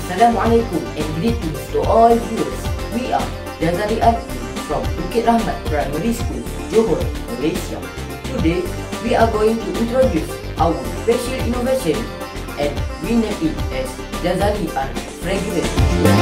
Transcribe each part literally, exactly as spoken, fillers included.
Assalamualaikum and greetings to all viewers. We are Jazari Arfi from Bukit Rahmat Primary School, Johor, Malaysia. Today, we are going to introduce our special innovation and we name it as Jazari Art Fragrance.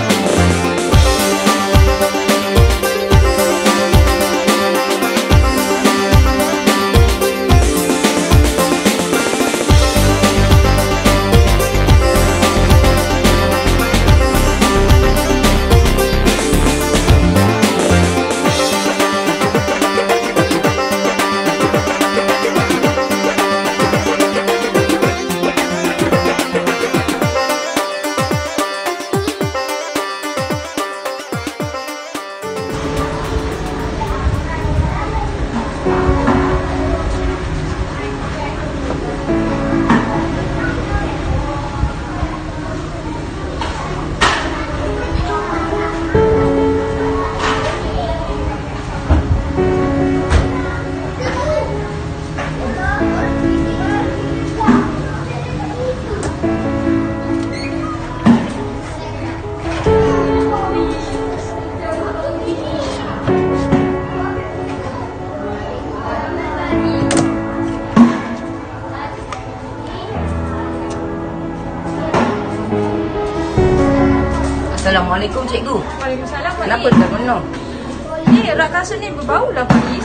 Assalamualaikum cikgu. Waalaikumsalam. Kenapa tak menang? Eh, rak kasut ni berbau lah Faiz.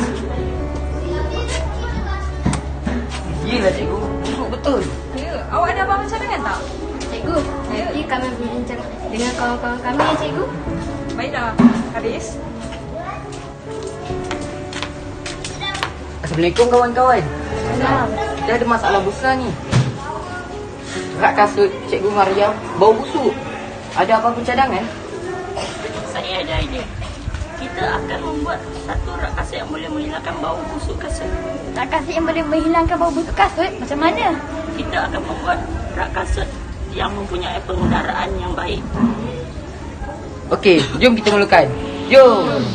Yelah cikgu, busuk betul. Ya, awak ada apa cadangan tak? Cikgu, nanti kami berbincang dengan kawan-kawan kami ya cikgu. Baiklah, Haris. Assalamualaikum kawan-kawan. Salam. Dah ada masalah besar ni. Rak kasut cikgu Maria bau busuk. Ada apa-apa cadangan? Saya ada idea. Kita akan membuat satu rak kasut yang boleh menghilangkan bau busuk kasut. Rak kasut yang boleh menghilangkan bau busuk kasut? Macam mana? Kita akan membuat rak kasut yang mempunyai pengendaraan yang baik. Okey, jom kita mulakan. Jom.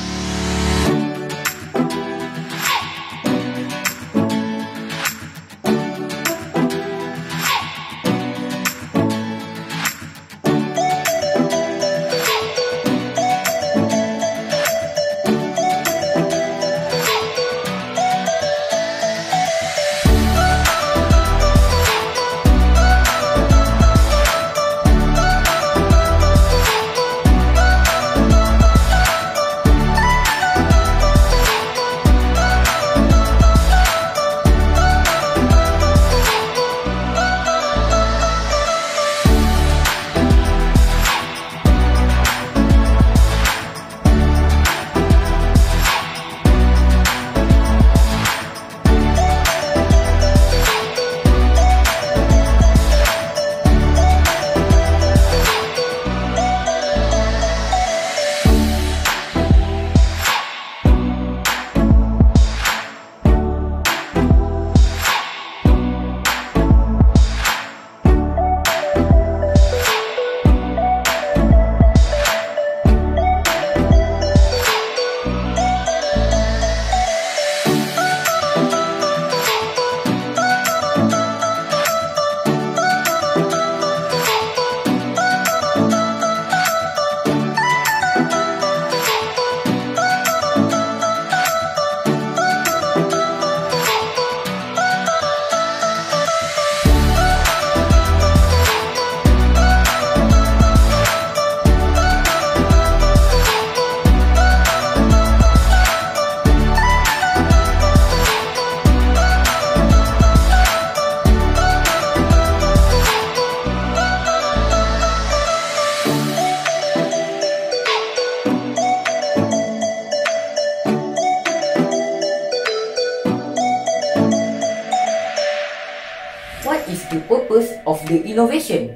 What is the purpose of the innovation?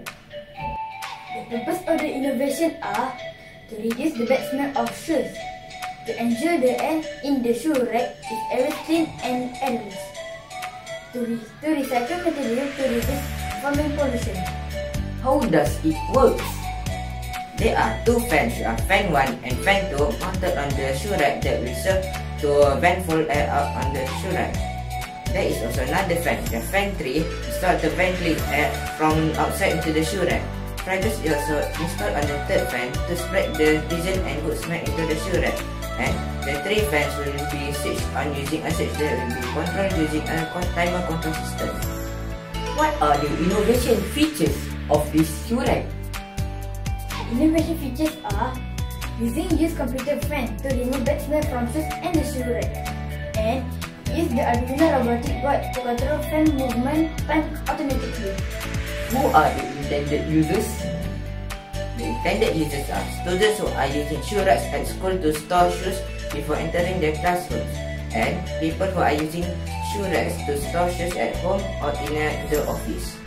The purpose of the innovation are to reduce the bad smell of shoes, to ensure the air in the shoe rack is always clean and airless, to, re to recycle material to reduce foaming pollution. How does it work? There are two fans, uh, fan one and fan two, mounted on the shoe rack that will serve to ventful air out on the shoe rack. There is also another fan, the fan three, installed to ventilate air from outside into the shoe rack. fragrance is also installed on the third fan to spread the pleasant and good smell into the shoe rack. And the three fans will be switched on using a switch that will be controlled using a timer control system. What are the innovation features of this shoe rack? Innovation features are using used computer fan to remove bad smell from shoes and the shoe rack, and use the Arduino robotic board to control fan movement time automatically. Who are the intended users? The intended users are students who are using shoe racks at school to store shoes before entering their classrooms, and people who are using shoe racks to store shoes at home or in the office.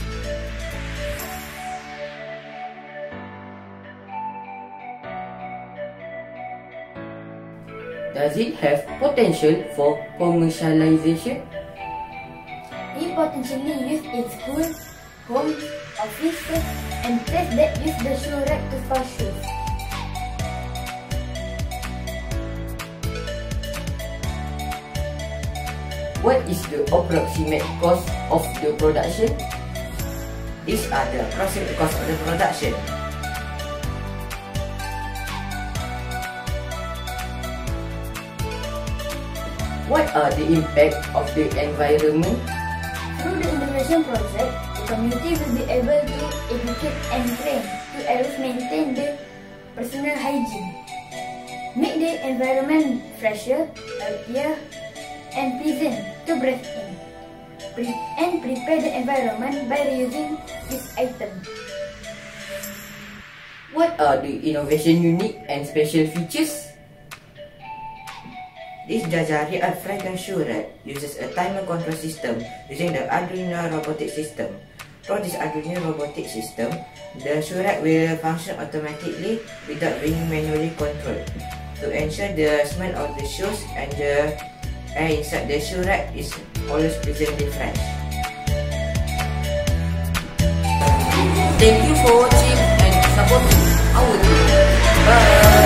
Does it have potential for commercialization? It potentially used in school, homes, offices, and places that use the shoe rack to store shoes. What is the approximate cost of the production? These are the approximate cost of the production. What are the impact of the environment? Through the innovation project, the community will be able to educate and train to always maintain the personal hygiene, make the environment fresher, healthier, and pleasant to breathe in, Pre and prepare the environment by reusing this item. What are the innovation unique and special features? This Jajari Art Fragrance shoe rack uses a timer control system using the Arduino robotic system. Through this Arduino robotic system, the shoe rack will function automatically without being manually controlled to ensure the smell of the shoes and the air inside the shoe rack is always pleasantly fresh. Thank you for watching and supporting our video. Bye!